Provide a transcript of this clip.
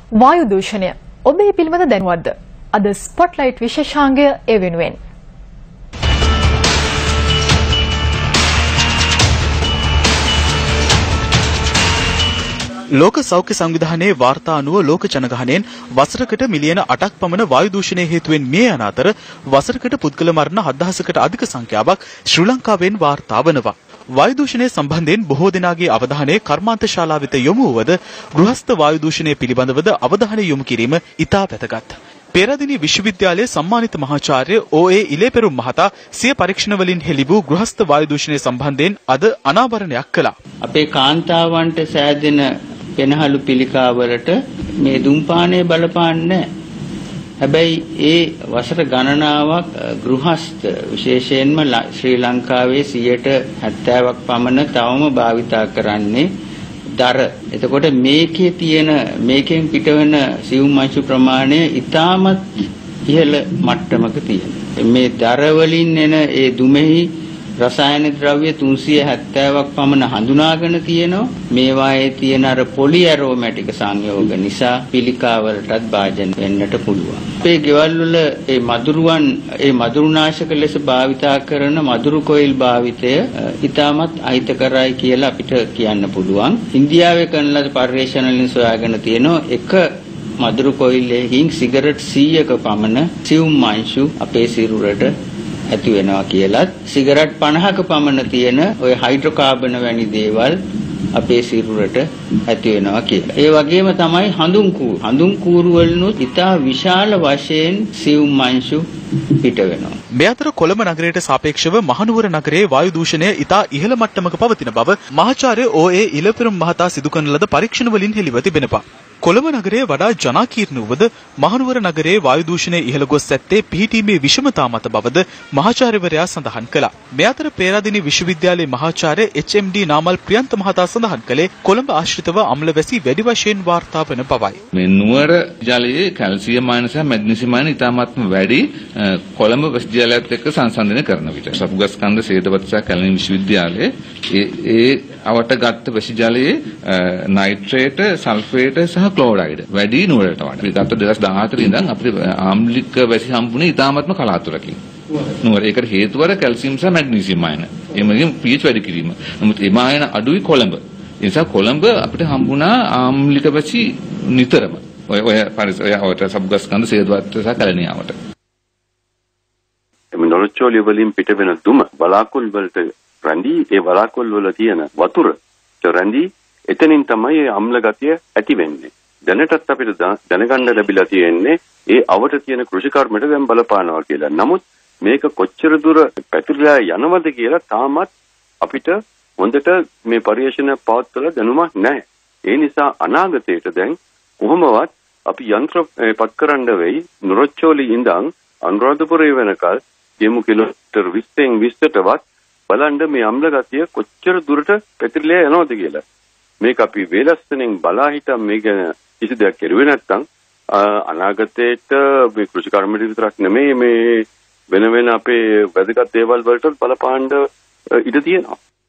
වායු දූෂණය ඔබ මේ පිළිබඳ දැනුවත්ද? අද ස්පොට්ලයිට් විශේෂාංගය ඒ වෙනුවෙන්. ලෝක සෞඛ්‍ය සංවිධානයේ වාර්තා අනුව ලෝක ජනගහනයෙන් වසරකට මිලියන 8ක් පමණ වායු දූෂණය හේතුවෙන් මිය යන අතර වසරකට පුද්ගල මරණ 7000කට අධික සංඛ්‍යාවක් ශ්‍රී ලංකාවෙන් වාර්තා වනවා. වායු දූෂණය සම්බන්ධයෙන් බොහෝ දෙනාගේ අවධානය කර්මාන්ත ශාලා වෙත යොමු වුවද ගෘහස්ත වායු දූෂණය පිළිබඳවද අවධානය යොමු කිරීම ඉතා වැදගත්. පෙරදින විශ්වවිද්‍යාලයේ සම්මානිත මහාචාර්ය ඕ.ඒ. ඉලේපෙරුම් මහතා සිය පරීක්ෂණ වලින් හෙළි වූ ගෘහස්ත වායු දූෂණය සම්බන්ධයෙන් අද අනාවරණයක් කළා. අපේ කාන්තාවන්ට සෑදෙන පෙනහළු පිළිකාවලට මේ ධූම්පානය බලපාන්නේ. හැබැයි ඒ වසර ගණනාවක් ගෘහස්ත විශේෂයෙන්ම ශ්‍රී ලංකාවේ 70%ක් පමණ තවම භාවිතා කරන්නේ දර. එතකොට මේකෙන් පිටවන සියුම් අංශු ප්‍රමාණය ඉතාමත් ඉහළ මට්ටමක තියෙනවා. මේ දර වලින් එන ඒ දුමෙහි රසායනික ද්‍රව්‍ය 370ක් පමණ හඳුනාගෙන තියෙනවා. මේවායේ තියෙන අර පොලි ඇරෝමැටික් සංයෝග නිසා පිළිකාවලටත් භාජන වෙන්නට පුළුවන්. අපේ ගෙවල් වල ඒ මදුරුනාශක ලෙස භාවිතා කරන මදුරු කොයිල් භාවිතය ඉතාමත් අහිතකරයි කියලා අපිට කියන්න පුළුවන්. ඉන්දියාවේ කරන ලද පර්යේෂණ වලින් සොයාගෙන තියෙනවා එක මදුරු කොයිලකින් සිගරට් 100ක පමණ සියුම් අංශු අපේ සිරුරට ඇති වෙනවා කියලත් සිගරට් 50ක පමණ තියෙන ওই හයිඩ්‍රෝකාබන වැනි දේවල් අපේ සිරුරට ඇති වෙනවා කියලා. ඒ වගේම තමයි හඳුන් කූරු වලිනුත් ඉතා විශාල වශයෙන් සියුම් අංශු පිට වෙනවා. මේ අතර කොළඹ නගරයට සාපේක්ෂව මහනුවර නගරයේ වායු දූෂණය ඉතා ඉහළ මට්ටමක පවතින බව මහාචාර්ය ඕ.ඒ. ඉලපෙරුම් මහතා සිදු කරන ලද පරීක්ෂණ වලින් හෙළිව තිබෙනවා. කොළඹ නගරයේ වඩා ජනාකීර්ණ වූද මහනුවර නගරයේ වායු දූෂණය ඉහළ ගොස් ඇත්තේ පිහිටීමේ විෂමතා මත බවද මහාචාර්යවරයා සඳහන් කළා. මේ අතර පේරාදෙණිය විශ්වවිද්‍යාලයේ මහාචාර්ය එච්.එම්.ඩී. නාමල් ප්‍රියන්ත මහතා සඳහන් කළේ කොළඹ ආශ්‍රිතව අම්ල වැසි වැඩි වශයෙන් වාර්තා වන බවයි. මේ නුවර ජලයේ කැල්සියම් අයන සහ මැග්නීසියම් අයන ඉතාමත්ම වැඩි කොළඹ විශ්වවිද්‍යාලයත් එක්ක සංසන්දනය කරන විට සපුගස්කන්ධ සේදවත සහ කැලණි විශ්වවිද්‍යාලයේ ඒ අවට ගත්ත වැසි ජලයේ නයිට්‍රේට සල්ෆේට සහ ක්ලෝරයිඩ් වැඩි නුවරට වඩා. අපි ගත්ත 2014 ඉඳන් අපිට ආම්ලික වැසි හම්බුනේ ඉතාමත්ම කලාතුරකින්. නුවර ඒකට හේතුව කැල්සියම් සහ මැග්නීසියම් අයන. එමගින් pH වැඩි කිරීම. නමුත් එම අයන අඩුයි කොළඹ. ඒ නිසා කොළඹ අපිට හම්බුණා ආම්ලික වැසි නිතරම. ඔය පරිසරයට සබ්ගස්කන්ධ සේදවත සහ කැලණියාවට. එමෙ නොරොච්චෝලිය වලින් පිට වෙන දුම බලාකුල් වලට රැඳී ඒ බලාකුල් වල තියෙන වතුර රැඳී එතනින් තමයි ඒ අම්ල ගතිය ඇති වෙන්නේ. දැනටත් අපිට දැනගන්න ලැබිලා තියෙන්නේ ඒ අවට තියෙන කෘෂිකර්මයට දැන් බලපානවා කියලා. නමුත් මේක කොච්චර දුර පැතිරලා යනවද කියලා තාමත් අපිට හොඳට මේ පරිශන පවත්වලා දැනුමක් නැහැ. ඒ නිසා අනාගතයට දැන් කොහොමවත් අපි යන්ත්‍ර පත් කරන්න වෙයි නොරොච්චෝලි ඉඳන් අනුරාධපුරේ වෙනකල් යමු කිලෝමීටර් 20න් 20ටවත් බලන්න මේ අම්ල ගතිය කොච්චර දුරට පැතිරලා යනවද කියලා. මේක අපි වේලස්සනෙන් බලා හිටම් මේක කිසි දෙයක් කරුවේ නැත්නම් අනාගතයේට මේ කෘෂිකර්මයට විතරක් නෙමෙයි මේ වෙන අපේ වැදගත් දේවල් වලට බලපාන්න ඉඩ තියෙනවා.